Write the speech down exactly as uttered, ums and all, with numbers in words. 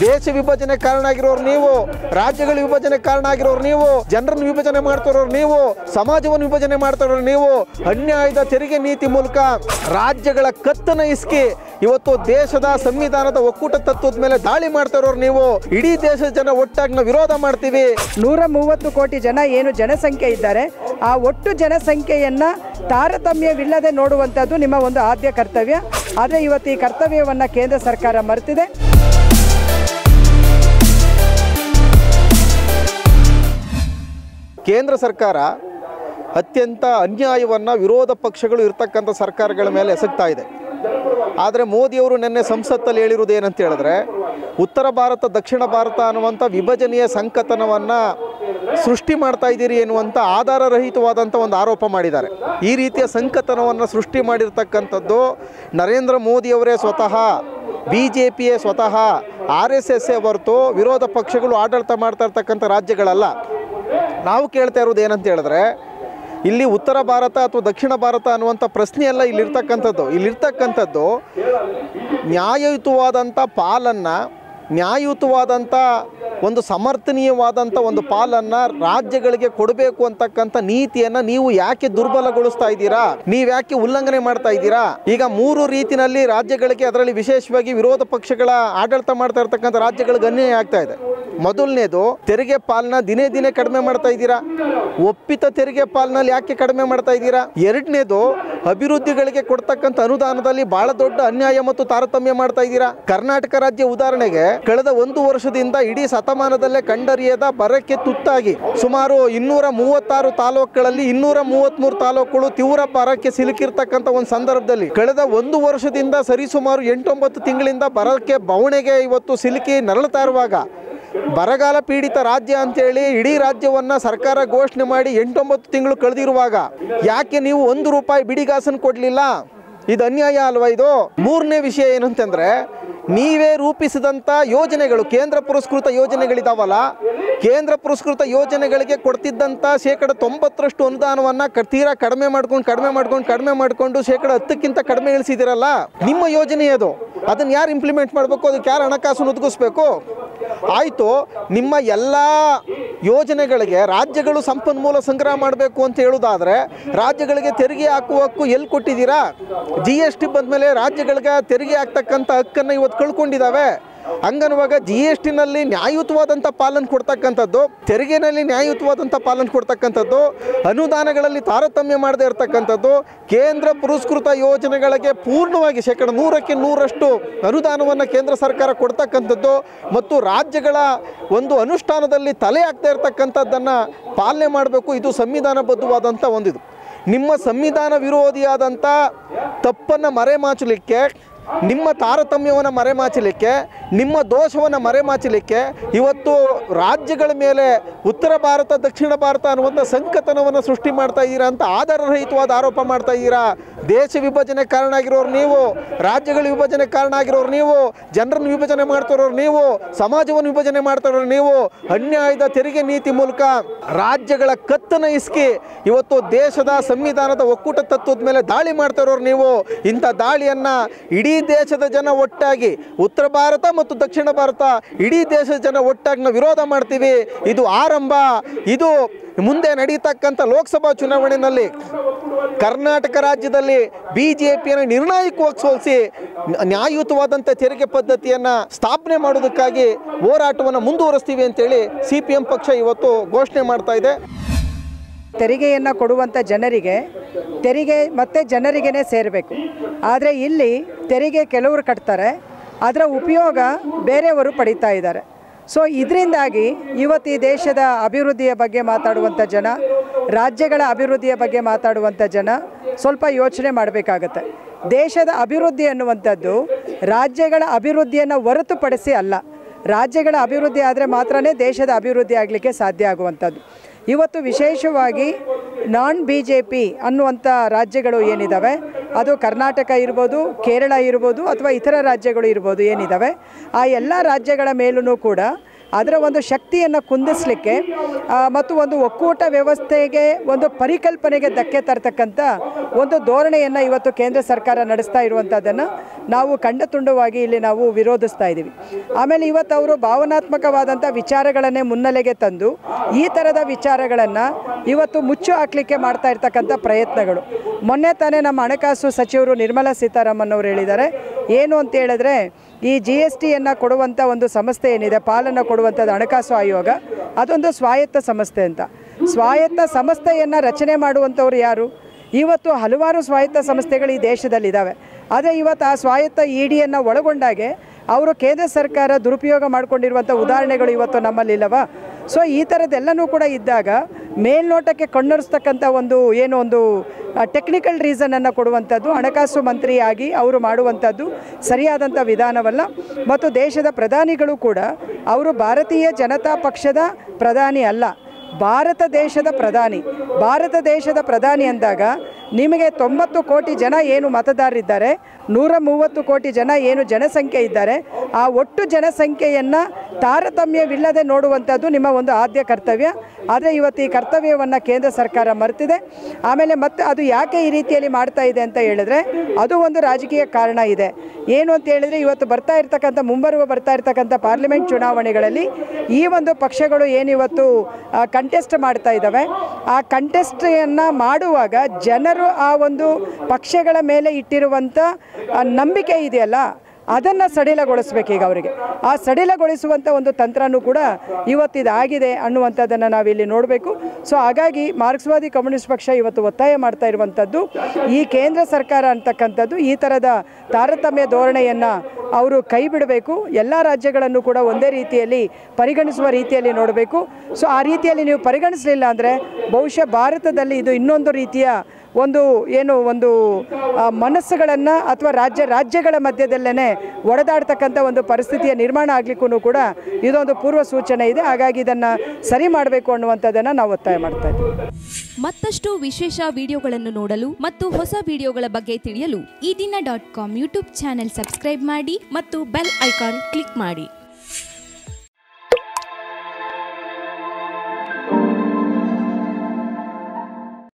ದೇಶ ವಿಭಜನೆ ಕಾರಣ ಆಗಿರೋರು ನೀವು, ರಾಜ್ಯಗಳ ವಿಭಜನೆ ಕಾರಣ ಆಗಿರೋರು ನೀವು, ಜನರನ್ನು ವಿಭಜನೆ ಮಾಡ್ತಿರೋರು ನೀವು, ಸಮಾಜವನ್ನು ವಿಭಜನೆ ಮಾಡ್ತಿರೋರು ನೀವು. ಅನ್ಯಾಯದ ತೆರಿಗೆ ನೀತಿ ಮೂಲಕ ರಾಜ್ಯಗಳ ಕತ್ತನ ಇಸ್ಕಿ ಇವತ್ತು ದೇಶದ ಸಂವಿಧಾನದ ಒಕ್ಕೂಟ ತತ್ವದ ಮೇಲೆ ದಾಳಿ ಮಾಡ್ತಿರೋರು ನೀವು. ಇಡೀ ದೇಶದ ಜನ ಒಟ್ಟಾಗಿ ನಾವು ವಿರೋಧ ಮಾಡ್ತೀವಿ. ನೂರ ಮೂವತ್ತು ಕೋಟಿ ಜನ ಏನು ಜನಸಂಖ್ಯೆ ಇದ್ದಾರೆ, ಆ ಒಟ್ಟು ಜನಸಂಖ್ಯೆಯನ್ನು ತಾರತಮ್ಯವಿಲ್ಲದೆ ನೋಡುವಂಥದ್ದು ನಿಮ್ಮ ಒಂದು ಆದ್ಯ ಕರ್ತವ್ಯ. ಆದರೆ ಇವತ್ತು ಈ ಕರ್ತವ್ಯವನ್ನು ಕೇಂದ್ರ ಸರ್ಕಾರ ಮರೆತಿದೆ. ಕೇಂದ್ರ ಸರ್ಕಾರ ಅತ್ಯಂತ ಅನ್ಯಾಯವನ್ನು ವಿರೋಧ ಪಕ್ಷಗಳು ಇರ್ತಕ್ಕಂಥ ಸರ್ಕಾರಗಳ ಮೇಲೆ ಎಸಗ್ತಾ ಇದೆ. ಆದರೆ ಮೋದಿಯವರು ನಿನ್ನೆ ಸಂಸತ್ತಲ್ಲಿ ಹೇಳಿರುವುದು ಏನಂತ ಹೇಳಿದ್ರೆ, ಉತ್ತರ ಭಾರತ ದಕ್ಷಿಣ ಭಾರತ ಅನ್ನುವಂಥ ವಿಭಜನೆಯ ಸಂಕತನವನ್ನು ಸೃಷ್ಟಿ ಮಾಡ್ತಾ ಇದ್ದೀರಿ ಎನ್ನುವಂಥ ಆಧಾರರಹಿತವಾದಂಥ ಒಂದು ಆರೋಪ ಮಾಡಿದ್ದಾರೆ. ಈ ರೀತಿಯ ಸಂಕತನವನ್ನು ಸೃಷ್ಟಿ ಮಾಡಿರ್ತಕ್ಕಂಥದ್ದು ನರೇಂದ್ರ ಮೋದಿಯವರೇ ಸ್ವತಃ, ಬಿ ಜೆ ಪಿಯೇ ಸ್ವತಃ, ಆರ್ ಎಸ್ ಎಸ್ಸೇ ಹೊರತು ವಿರೋಧ ಪಕ್ಷಗಳು ಆಡಳಿತ ಮಾಡ್ತಾ ಇರ್ತಕ್ಕಂಥ ರಾಜ್ಯಗಳಲ್ಲ. ನಾವು ಕೇಳ್ತಾ ಇರೋದು ಏನಂತ ಹೇಳಿದ್ರೆ, ಇಲ್ಲಿ ಉತ್ತರ ಭಾರತ ಅಥವಾ ದಕ್ಷಿಣ ಭಾರತ ಅನ್ನುವಂಥ ಪ್ರಶ್ನೆಯೆಲ್ಲ ಇಲ್ಲಿರ್ತಕ್ಕಂಥದ್ದು ಇಲ್ಲಿರ್ತಕ್ಕಂಥದ್ದು ನ್ಯಾಯಯುತವಾದಂಥ ಪಾಲನ್ನು, ನ್ಯಾಯಯುತವಾದಂಥ ಒಂದು ಸಮರ್ಥನೀಯವಾದಂಥ ಒಂದು ಪಾಲನ್ನು ರಾಜ್ಯಗಳಿಗೆ ಕೊಡಬೇಕು ಅಂತಕ್ಕಂಥ ನೀತಿಯನ್ನು ನೀವು ಯಾಕೆ ದುರ್ಬಲಗೊಳಿಸ್ತಾ ಇದ್ದೀರಾ, ನೀವು ಯಾಕೆ ಉಲ್ಲಂಘನೆ ಮಾಡ್ತಾ ಇದ್ದೀರಾ? ಈಗ ಮೂರು ರೀತಿಯಲ್ಲಿ ರಾಜ್ಯಗಳಿಗೆ, ಅದರಲ್ಲಿ ವಿಶೇಷವಾಗಿ ವಿರೋಧ ಪಕ್ಷಗಳ ಆಡಳಿತ ಮಾಡ್ತಾ ಇರ್ತಕ್ಕಂಥ ರಾಜ್ಯಗಳಿಗೆ ಅನ್ಯಾಯ ಆಗ್ತಾ ಇದೆ. ಮೊದಲನೇದು, ತೆರಿಗೆ ಪಾಲನ ದಿನೇ ದಿನೇ ಕಡಿಮೆ ಮಾಡ್ತಾ ಇದ್ದೀರಾ. ಒಪ್ಪಿತ ತೆರಿಗೆ ಪಾಲನಲ್ಲಿ ಯಾಕೆ ಕಡಿಮೆ ಮಾಡ್ತಾ ಇದ್ದೀರಾ? ಎರಡನೇದು, ಅಭಿವೃದ್ಧಿಗಳಿಗೆ ಕೊಡ್ತಕ್ಕಂಥ ಅನುದಾನದಲ್ಲಿ ಬಹಳ ದೊಡ್ಡ ಅನ್ಯಾಯ ಮತ್ತು ತಾರತಮ್ಯ ಮಾಡ್ತಾ ಇದ್ದೀರಾ. ಕರ್ನಾಟಕ ರಾಜ್ಯ ಉದಾಹರಣೆಗೆ ಕಳೆದ ಒಂದು ವರ್ಷದಿಂದ ಇಡೀ ಶತಮಾನದಲ್ಲೇ ಕಂಡರಿಯದ ಬರಕ್ಕೆ ತುತ್ತಾಗಿ ಸುಮಾರು ಇನ್ನೂರ ಮೂವತ್ತಾರು ತಾಲೂಕುಗಳಲ್ಲಿ ಇನ್ನೂರ ಮೂವತ್ಮೂರು ತಾಲೂಕುಗಳು ತೀವ್ರ ಬರಕ್ಕೆ ಸಿಲುಕಿರ್ತಕ್ಕಂಥ ಒಂದು ಸಂದರ್ಭದಲ್ಲಿ ಕಳೆದ ಒಂದು ವರ್ಷದಿಂದ ಸರಿಸುಮಾರು ಎಂಟೊಂಬತ್ತು ತಿಂಗಳಿಂದ ಬರಕ್ಕೆ ಬವಣೆಗೆ ಇವತ್ತು ಸಿಲುಕಿ ನರಳುತ್ತಾ ಇರುವಾಗ, ಬರಗಾಲ ಪೀಡಿತ ರಾಜ್ಯ ಅಂತೇಳಿ ಇಡೀ ರಾಜ್ಯವನ್ನು ಸರ್ಕಾರ ಘೋಷಣೆ ಮಾಡಿ ಎಂಟೊಂಬತ್ತು ತಿಂಗಳು ಕಳೆದಿರುವಾಗ ಯಾಕೆ ನೀವು ಒಂದು ರೂಪಾಯಿ ಬಿಡಿಗಾಸನ್ನು ಕೊಡಲಿಲ್ಲ? ಇದು ಅನ್ಯಾಯ ಅಲ್ವಾ ಇದು? ಮೂರನೇ ವಿಷಯ ಏನಂತಂದರೆ, ನೀವೇ ರೂಪಿಸಿದಂಥ ಯೋಜನೆಗಳು, ಕೇಂದ್ರ ಪುರಸ್ಕೃತ ಯೋಜನೆಗಳಿದಾವಲ್ಲ, ಕೇಂದ್ರ ಪುರಸ್ಕೃತ ಯೋಜನೆಗಳಿಗೆ ಕೊಡ್ತಿದ್ದಂಥ ಶೇಕಡ ತೊಂಬತ್ತರಷ್ಟು ಅನುದಾನವನ್ನು ತೀರಾ ಕಡಿಮೆ ಮಾಡ್ಕೊಂಡು ಕಡಿಮೆ ಮಾಡ್ಕೊಂಡು ಕಡಿಮೆ ಮಾಡಿಕೊಂಡು ಶೇಕಡ ಹತ್ತಕ್ಕಿಂತ ಕಡಿಮೆ ಇಳಿಸಿದಿರಲ್ಲ. ನಿಮ್ಮ ಯೋಜನೆ ಅದು, ಅದನ್ನು ಯಾರು ಇಂಪ್ಲಿಮೆಂಟ್ ಮಾಡಬೇಕು? ಅದಕ್ಕೆ ಯಾರು ಹಣಕಾಸನ್ನು ಒದಗಿಸ್ಬೇಕು? ಆಯಿತು, ನಿಮ್ಮ ಎಲ್ಲ ಯೋಜನೆಗಳಿಗೆ ರಾಜ್ಯಗಳು ಸಂಪನ್ಮೂಲ ಸಂಗ್ರಹ ಮಾಡಬೇಕು ಅಂತ ಹೇಳೋದಾದರೆ ರಾಜ್ಯಗಳಿಗೆ ತೆರಿಗೆ ಹಾಕುವ ಹಕ್ಕು ಎಲ್ಲಿ ಕೊಟ್ಟಿದ್ದೀರಾ? ಜಿ ಎಸ್ ಟಿ ಬಂದಮೇಲೆ ರಾಜ್ಯಗಳಿಗೆ ತೆರಿಗೆ ಹಾಕ್ತಕ್ಕಂಥ ಹಕ್ಕನ್ನು ಇವತ್ತು ಕಳ್ಕೊಂಡಿದ್ದಾವೆ. ಹಂಗನ್ನುವಾಗ ಜಿ ಎಸ್ ಟಿನಲ್ಲಿ ನ್ಯಾಯಯುತವಾದಂಥ ಪಾಲನೆ ಕೊಡ್ತಕ್ಕಂಥದ್ದು, ತೆರಿಗೆನಲ್ಲಿ ನ್ಯಾಯಯುತವಾದಂಥ ಪಾಲನೆ ಕೊಡ್ತಕ್ಕಂಥದ್ದು, ಅನುದಾನಗಳಲ್ಲಿ ತಾರತಮ್ಯ ಮಾಡದೇ ಇರತಕ್ಕಂಥದ್ದು, ಕೇಂದ್ರ ಪುರಸ್ಕೃತ ಯೋಜನೆಗಳಿಗೆ ಪೂರ್ಣವಾಗಿ ಶೇಕಡ ನೂರಕ್ಕೆ ನೂರಷ್ಟು ಅನುದಾನವನ್ನು ಕೇಂದ್ರ ಸರ್ಕಾರ ಕೊಡ್ತಕ್ಕಂಥದ್ದು ಮತ್ತು ರಾಜ್ಯಗಳ ಒಂದು ಅನುಷ್ಠಾನದಲ್ಲಿ ತಲೆ ಹಾಕ್ತಾ ಇರ್ತಕ್ಕಂಥದ್ದನ್ನು ಪಾಲನೆ ಮಾಡಬೇಕು. ಇದು ಸಂವಿಧಾನಬದ್ಧವಾದಂಥ ಒಂದಿದು. ನಿಮ್ಮ ಸಂವಿಧಾನ ವಿರೋಧಿಯಾದಂಥ ತಪ್ಪನ್ನು ಮರೆಮಾಚಲಿಕ್ಕೆ, ನಿಮ್ಮ ತಾರತಮ್ಯವನ್ನು ಮರೆಮಾಚಲಿಕ್ಕೆ, ನಿಮ್ಮ ದೋಷವನ್ನು ಮರೆಮಾಚಲಿಕ್ಕೆ ಇವತ್ತು ರಾಜ್ಯಗಳ ಮೇಲೆ ಉತ್ತರ ಭಾರತ ದಕ್ಷಿಣ ಭಾರತ ಅನ್ನುವಂಥ ಸಂಕತನವನ್ನು ಸೃಷ್ಟಿ ಮಾಡ್ತಾ ಇದ್ದೀರಾ ಅಂತ ಆಧಾರರಹಿತವಾದ ಆರೋಪ ಮಾಡ್ತಾ ಇದ್ದೀರಾ. ದೇಶ ವಿಭಜನೆ ಕಾರಣ ಆಗಿರೋರು ನೀವು, ರಾಜ್ಯಗಳ ವಿಭಜನೆ ಕಾರಣ ಆಗಿರೋರು ನೀವು, ಜನರನ್ನು ವಿಭಜನೆ ಮಾಡ್ತಿರೋರು ನೀವು, ಸಮಾಜವನ್ನು ವಿಭಜನೆ ಮಾಡ್ತಿರೋರು ನೀವು. ಅನ್ಯಾಯದ ತೆರಿಗೆ ನೀತಿ ಮೂಲಕ ರಾಜ್ಯಗಳ ಕತ್ತನ ಇಸ್ಕಿ ಇವತ್ತು ದೇಶದ ಸಂವಿಧಾನದ ಒಕ್ಕೂಟ ತತ್ವದ ಮೇಲೆ ದಾಳಿ ಮಾಡ್ತಿರೋರು ನೀವು. ಇಂಥ ದಾಳಿಯನ್ನು ಇಡೀ ದೇಶದ ಜನ ಒಟ್ಟಾಗಿ, ಉತ್ತರ ಭಾರತ ಮತ್ತು ದಕ್ಷಿಣ ಭಾರತ ಇಡೀ ದೇಶದ ಜನ ಒಟ್ಟಾಗಿ ನಾವು ವಿರೋಧ ಮಾಡ್ತೀವಿ. ಇದು ಆರಂಭ. ಇದು ಮುಂದೆ ನಡೀತಕ್ಕಂಥ ಲೋಕಸಭಾ ಚುನಾವಣೆಯಲ್ಲಿ ಕರ್ನಾಟಕ ರಾಜ್ಯದಲ್ಲಿ ಬಿ ಜೆ ಪಿಯನ್ನು ನಿರ್ಣಾಯಕವಾಗಿ ಸೋಲಿಸಿ ನ್ಯಾಯಯುತವಾದಂಥ ತೆರಿಗೆ ಪದ್ಧತಿಯನ್ನು ಸ್ಥಾಪನೆ ಮಾಡೋದಕ್ಕಾಗಿ ಹೋರಾಟವನ್ನು ಮುಂದುವರಿಸ್ತೀವಿ ಅಂತೇಳಿ ಸಿ ಪಿ ಎಂ ಪಕ್ಷ ಇವತ್ತು ಘೋಷಣೆ ಮಾಡ್ತಾ ಇದೆ. ತೆರಿಗೆಯನ್ನು ಕೊಡುವಂಥ ಜನರಿಗೆ ತೆರಿಗೆ ಮತ್ತೆ ಜನರಿಗೇ ಸೇರಬೇಕು. ಆದರೆ ಇಲ್ಲಿ ತೆರಿಗೆ ಕೆಲವರು ಕಟ್ತಾರೆ, ಅದರ ಉಪಯೋಗ ಬೇರೆಯವರು ಪಡೀತಾ ಇದ್ದಾರೆ. ಸೊ ಇದರಿಂದಾಗಿ ಇವತ್ತು ಈ ದೇಶದ ಅಭಿವೃದ್ಧಿಯ ಬಗ್ಗೆ ಮಾತಾಡುವಂಥ ಜನ, ರಾಜ್ಯಗಳ ಅಭಿವೃದ್ಧಿಯ ಬಗ್ಗೆ ಮಾತಾಡುವಂಥ ಜನ ಸ್ವಲ್ಪ ಯೋಚನೆ ಮಾಡಬೇಕಾಗತ್ತೆ. ದೇಶದ ಅಭಿವೃದ್ಧಿ ಅನ್ನುವಂಥದ್ದು ರಾಜ್ಯಗಳ ಅಭಿವೃದ್ಧಿಯನ್ನು ಹೊರತುಪಡಿಸಿ ಅಲ್ಲ. ರಾಜ್ಯಗಳ ಅಭಿವೃದ್ಧಿ ಆದರೆ ಮಾತ್ರನೇ ದೇಶದ ಅಭಿವೃದ್ಧಿ ಆಗಲಿಕ್ಕೆ ಸಾಧ್ಯ ಆಗುವಂಥದ್ದು. ಇವತ್ತು ವಿಶೇಷವಾಗಿ ನಾನ್ ಬಿ ಜೆ ಪಿ ಅನ್ನುವಂಥ ರಾಜ್ಯಗಳು ಏನಿದ್ದಾವೆ, ಅದು ಕರ್ನಾಟಕ ಇರ್ಬೋದು, ಕೇರಳ ಇರ್ಬೋದು, ಅಥವಾ ಇತರ ರಾಜ್ಯಗಳು ಇರ್ಬೋದು ಏನಿದ್ದಾವೆ, ಆ ಎಲ್ಲ ರಾಜ್ಯಗಳ ಮೇಲೂ ಕೂಡ ಅದರ ಒಂದು ಶಕ್ತಿಯನ್ನು ಕುಂದಿಸಲಿಕ್ಕೆ ಮತ್ತು ಒಂದು ಒಕ್ಕೂಟ ವ್ಯವಸ್ಥೆಗೆ ಒಂದು ಪರಿಕಲ್ಪನೆಗೆ ಧಕ್ಕೆ ತರ್ತಕ್ಕಂಥ ಒಂದು ಧೋರಣೆಯನ್ನು ಇವತ್ತು ಕೇಂದ್ರ ಸರ್ಕಾರ ನಡೆಸ್ತಾ ಇರುವಂಥದ್ದನ್ನು ನಾವು ಖಂಡತುಂಡವಾಗಿ ಇಲ್ಲಿ ನಾವು ವಿರೋಧಿಸ್ತಾ ಇದ್ದೀವಿ. ಆಮೇಲೆ ಇವತ್ತು ಅವರು ಭಾವನಾತ್ಮಕವಾದಂಥ ವಿಚಾರಗಳನ್ನೇ ಮುನ್ನೆಲೆಗೆ ತಂದು ಈ ಥರದ ವಿಚಾರಗಳನ್ನು ಇವತ್ತು ಮುಚ್ಚು ಹಾಕಲಿಕ್ಕೆ ಮಾಡ್ತಾ ಇರ್ತಕ್ಕಂಥ ಪ್ರಯತ್ನಗಳು. ಮೊನ್ನೆ ತಾನೇ ನಮ್ಮ ಹಣಕಾಸು ಸಚಿವರು ನಿರ್ಮಲಾ ಸೀತಾರಾಮನ್ ಅವರು ಹೇಳಿದ್ದಾರೆ, ಏನು ಅಂತ ಹೇಳಿದ್ರೆ ಈ ಜಿ ಎಸ್ ಟಿಯನ್ನು ಕೊಡುವಂಥ ಒಂದು ಸಂಸ್ಥೆ ಏನಿದೆ, ಪಾಲನ್ನು ಕೊಡುವಂಥದ್ದು ಹಣಕಾಸು ಆಯೋಗ, ಅದೊಂದು ಸ್ವಾಯತ್ತ ಸಂಸ್ಥೆ ಅಂತ. ಸ್ವಾಯತ್ತ ಸಂಸ್ಥೆಯನ್ನು ರಚನೆ ಮಾಡುವಂಥವ್ರು ಯಾರು? ಇವತ್ತು ಹಲವಾರು ಸ್ವಾಯತ್ತ ಸಂಸ್ಥೆಗಳು ಈ ದೇಶದಲ್ಲಿದ್ದಾವೆ. ಆದರೆ ಇವತ್ತು ಆ ಸ್ವಾಯತ್ತ ಇ ಡಿಯನ್ನು ಒಳಗೊಂಡಾಗೆ ಅವರು ಕೇಂದ್ರ ಸರ್ಕಾರ ದುರುಪಯೋಗ ಮಾಡಿಕೊಂಡಿರುವಂಥ ಉದಾಹರಣೆಗಳು ಇವತ್ತು ನಮ್ಮಲ್ಲಿಲ್ಲವ. ಸೊ ಈ ಥರದ್ದೆಲ್ಲನೂ ಕೂಡ ಇದ್ದಾಗ ಮೇಲ್ನೋಟಕ್ಕೆ ಕಣ್ಣೊರೆಸ್ತಕ್ಕಂಥ ಒಂದು ಏನೋ ಒಂದು ಟೆಕ್ನಿಕಲ್ ರೀಸನನ್ನು ಕೊಡುವಂಥದ್ದು ಹಣಕಾಸು ಮಂತ್ರಿಯಾಗಿ ಅವರು ಮಾಡುವಂಥದ್ದು ಸರಿಯಾದಂಥ ವಿಧಾನವಲ್ಲ. ಮತ್ತು ದೇಶದ ಪ್ರಧಾನಿಗಳು ಕೂಡ ಅವರು ಭಾರತೀಯ ಜನತಾ ಪಕ್ಷದ ಪ್ರಧಾನಿ ಅಲ್ಲ, ಭಾರತ ದೇಶದ ಪ್ರಧಾನಿ. ಭಾರತ ದೇಶದ ಪ್ರಧಾನಿ ಅಂದಾಗ ನಿಮಗೆ ತೊಂಬತ್ತು ಕೋಟಿ ಜನ ಏನು ಮತದಾರರಿದ್ದಾರೆ, ನೂರ ಮೂವತ್ತು ಕೋಟಿ ಜನ ಏನು ಜನಸಂಖ್ಯೆ ಇದ್ದಾರೆ, ಆ ಒಟ್ಟು ಜನಸಂಖ್ಯೆಯನ್ನು ತಾರತಮ್ಯವಿಲ್ಲದೆ ನೋಡುವಂಥದ್ದು ನಿಮ್ಮ ಒಂದು ಆದ್ಯ ಕರ್ತವ್ಯ. ಆದರೆ ಇವತ್ತು ಈ ಕರ್ತವ್ಯವನ್ನು ಕೇಂದ್ರ ಸರ್ಕಾರ ಮರೆತಿದೆ. ಆಮೇಲೆ ಮತ್ತೆ ಅದು ಯಾಕೆ ಈ ರೀತಿಯಲ್ಲಿ ಮಾಡ್ತಾ ಇದೆ ಅಂತ ಹೇಳಿದ್ರೆ ಅದು ಒಂದು ರಾಜಕೀಯ ಕಾರಣ ಇದೆ. ಏನು ಅಂತ ಹೇಳಿದರೆ ಇವತ್ತು ಬರ್ತಾ ಇರ್ತಕ್ಕಂಥ ಮುಂಬರುವ ಬರ್ತಾ ಇರ್ತಕ್ಕಂಥ ಪಾರ್ಲಿಮೆಂಟ್ ಚುನಾವಣೆಗಳಲ್ಲಿ ಈ ಒಂದು ಪಕ್ಷಗಳು ಏನಿವತ್ತು ಕಂಟೆಸ್ಟ್ ಮಾಡ್ತಾ ಇದ್ದಾವೆ, ಆ ಕಂಟೆಸ್ಟನ್ನು ಮಾಡುವಾಗ ಜನರು ಆ ಒಂದು ಪಕ್ಷಗಳ ಮೇಲೆ ಇಟ್ಟಿರುವಂಥ ನಂಬಿಕೆ ಇದೆಯಲ್ಲ ಅದನ್ನು ಸಡಿಲಗೊಳಿಸ್ಬೇಕೀಗ ಅವರಿಗೆ. ಆ ಸಡಿಲಗೊಳಿಸುವಂಥ ಒಂದು ತಂತ್ರನೂ ಕೂಡ ಇವತ್ತಿದಾಗಿದೆ ಅನ್ನುವಂಥದ್ದನ್ನು ನಾವಿಲ್ಲಿ ನೋಡಬೇಕು. ಸೊ ಹಾಗಾಗಿ ಮಾರ್ಕ್ಸ್ವಾದಿ ಕಮ್ಯುನಿಸ್ಟ್ ಪಕ್ಷ ಇವತ್ತು ಒತ್ತಾಯ ಮಾಡ್ತಾ ಇರುವಂಥದ್ದು ಈ ಕೇಂದ್ರ ಸರ್ಕಾರ ಅಂತಕ್ಕಂಥದ್ದು ಈ ಥರದ ತಾರತಮ್ಯ ಧೋರಣೆಯನ್ನು ಅವರು ಕೈ ಬಿಡಬೇಕು. ಎಲ್ಲ ರಾಜ್ಯಗಳನ್ನು ಕೂಡ ಒಂದೇ ರೀತಿಯಲ್ಲಿ ಪರಿಗಣಿಸುವ ರೀತಿಯಲ್ಲಿ ನೋಡಬೇಕು. ಸೊ ಆ ರೀತಿಯಲ್ಲಿ ನೀವು ಪರಿಗಣಿಸಲಿಲ್ಲ ಅಂದರೆ ಬಹುಶಃ ಭಾರತದಲ್ಲಿ ಇದು ಇನ್ನೊಂದು ರೀತಿಯ ಒಂದು ಏನು ಒಂದು ಮನಸ್ಸುಗಳನ್ನು ಅಥವಾ ರಾಜ್ಯ ರಾಜ್ಯಗಳ ಮಧ್ಯದಲ್ಲೇ ಒಡೆದಾಡ್ತಕ್ಕಂಥ ಒಂದು ಪರಿಸ್ಥಿತಿಯ ನಿರ್ಮಾಣ ಆಗಲಿಕ್ಕೂ ಕೂಡ ಇದೊಂದು ಪೂರ್ವ ಸೂಚನೆ ಇದೆ. ಹಾಗಾಗಿ ಇದನ್ನು ಸರಿ ಮಾಡಬೇಕು ಅನ್ನುವಂಥದ್ದನ್ನು ನಾವು ಒತ್ತಾಯ ಮಾಡ್ತಾ ಇದ್ದೀವಿ. ಮತ್ತಷ್ಟು ವಿಶೇಷ ವಿಡಿಯೋಗಳನ್ನು ನೋಡಲು ಮತ್ತು ಹೊಸ ವಿಡಿಯೋಗಳ ಬಗ್ಗೆ ತಿಳಿಯಲು ಈ ದಿನ dot com YouTube channel subscribe ಮಾಡಿ ಮತ್ತು ಬೆಲ್ ಐಕಾನ್ ಕ್ಲಿಕ್ ಮಾಡಿ.